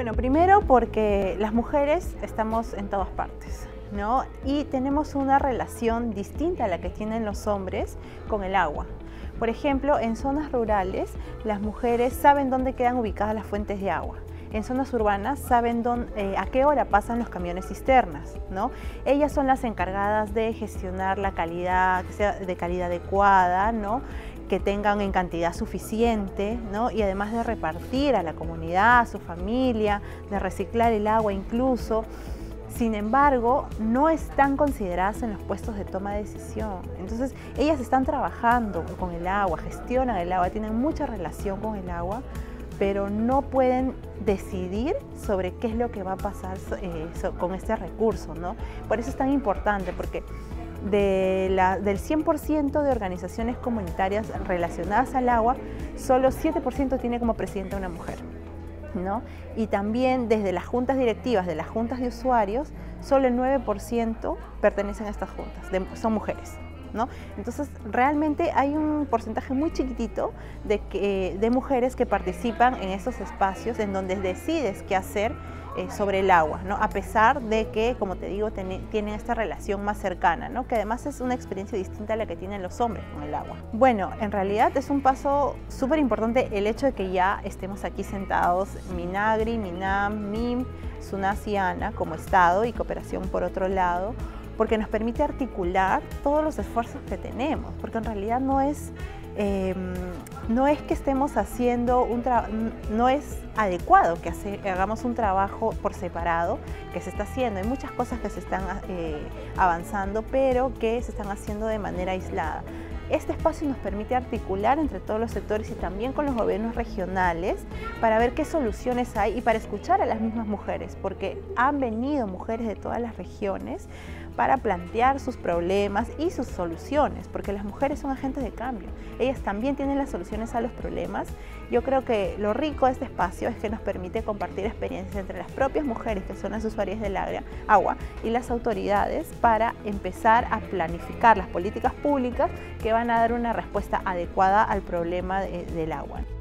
Bueno, primero porque las mujeres estamos en todas partes, ¿no? Y tenemos una relación distinta a la que tienen los hombres con el agua. Por ejemplo, en zonas rurales, las mujeres saben dónde quedan ubicadas las fuentes de agua. En zonas urbanas saben a qué hora pasan los camiones cisternas, ¿no? Ellas son las encargadas de gestionar la calidad, que sea de calidad adecuada, ¿no? Que tengan en cantidad suficiente, ¿no? Y además de repartir a la comunidad, a su familia, de reciclar el agua incluso. Sin embargo, no están consideradas en los puestos de toma de decisión. Entonces, ellas están trabajando con el agua, gestionan el agua, tienen mucha relación con el agua, pero no pueden decidir sobre qué es lo que va a pasar con este recurso, ¿no? Por eso es tan importante, porque del 100% de organizaciones comunitarias relacionadas al agua, solo 7% tiene como presidenta una mujer, ¿no? Y también desde las juntas directivas, de las juntas de usuarios, solo el 9% pertenecen a estas juntas, son mujeres, ¿no? Entonces realmente hay un porcentaje muy chiquitito de mujeres que participan en estos espacios en donde decides qué hacer sobre el agua, ¿no? A pesar de que, como te digo, tienen esta relación más cercana, ¿no? Que además es una experiencia distinta a la que tienen los hombres con el agua. Bueno, en realidad es un paso súper importante el hecho de que ya estemos aquí sentados, Minagri, Minam, MIM, SUNAS y ANA como Estado y cooperación por otro lado, porque nos permite articular todos los esfuerzos que tenemos, porque en realidad no es que estemos haciendo no es adecuado que hagamos un trabajo por separado, que se está haciendo. Hay muchas cosas que se están avanzando, pero que se están haciendo de manera aislada. Este espacio nos permite articular entre todos los sectores y también con los gobiernos regionales para ver qué soluciones hay y para escuchar a las mismas mujeres, porque han venido mujeres de todas las regiones para plantear sus problemas y sus soluciones, porque las mujeres son agentes de cambio. Ellas también tienen las soluciones a los problemas. Yo creo que lo rico de este espacio es que nos permite compartir experiencias entre las propias mujeres, que son las usuarias del agua, y las autoridades para empezar a planificar las políticas públicas que van a dar una respuesta adecuada al problema del agua.